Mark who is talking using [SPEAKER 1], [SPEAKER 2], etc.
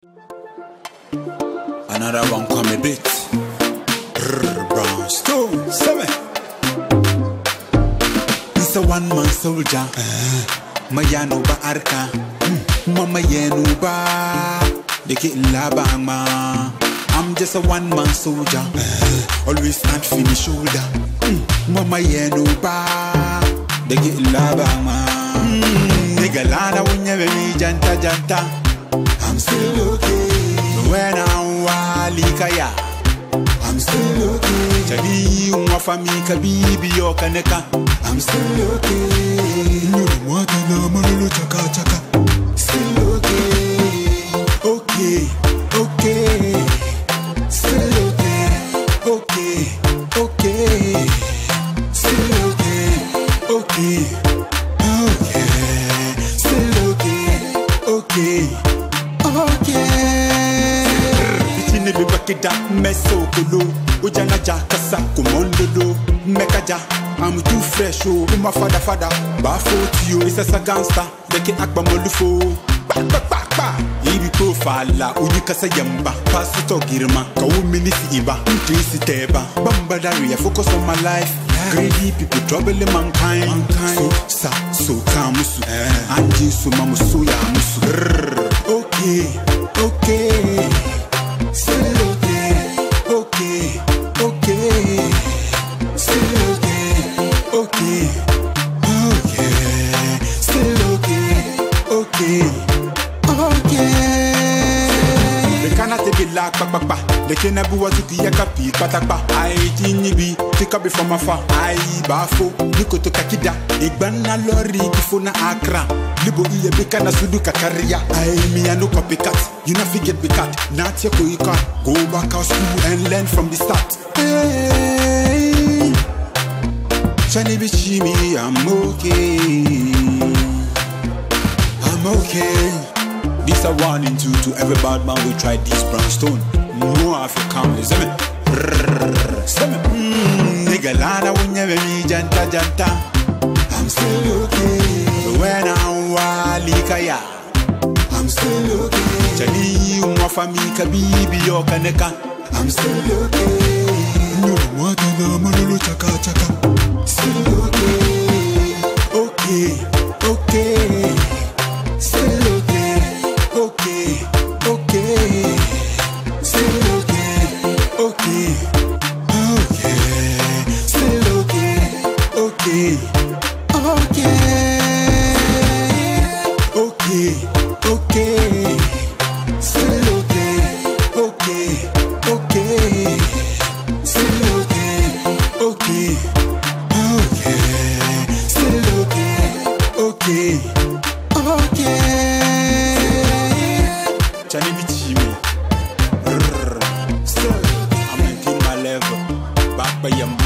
[SPEAKER 1] Another one come a bit. Brown Stone, 7. It's a one-man soldier. Mayano ba arka. Mama yenu ba. They get labama. I'm just a one-man soldier. Always stand finish shoulder. Mama yenu ba. They get labama. Nigga lana wunya baby janta janta. I'm still okay. When I'm walikaya, I'm still okay. Jadi umwafami kabibi yo kaneka. I'm still okay. Nuru mwata na manolo chaka chaka. Still okay. Okay, okay. Still okay. Okay, okay. Still okay. Okay. Okay. Still okay. Okay. Be bakida meso kolo ojana ja kasa komondolo mekaja I'm too fresh oh my father ba foti yo isa sa gangster deke akba molufo ba ibi profile la uji kasa yamba pasito girma ka wo minisi iba ntisi teba bamba daria focus on my life greedy people trouble mankind so kamusu anji so mamusu ya musu okay okay. Still okay, okay, okay. Still okay, okay, okay. Still okay, okay, okay. The cannot be like papa. The cannot be what you yakapi patapa. I tinibi, take up from afar. I bafo, Niko to kakida. Igbana lori kifuna akra. Libo iye beka na sudu kakaria. I me no copycat. You not forget be cat. Not your you can go back out school and learn from the start. Hey, Chani bichimi, I'm okay. I'm okay. This a warning to every bad man we try this brown stone. No African, is it? Nigga lana wunya baby janta janta. I'm still okay. When I'm walikaya, I'm still okay. Jadi umwafami kabibi yo kaneka. I'm still okay. Nuru mwata na manolo chaka chaka. Still okay. Okay, okay. Still okay. Okay, okay. Still okay. Okay. Okay. Still okay. Okay. Okay, okay, still okay, okay, okay, still okay, okay, okay, still okay, okay, okay. Chani bichimi, still I'm maintaining my level, back by your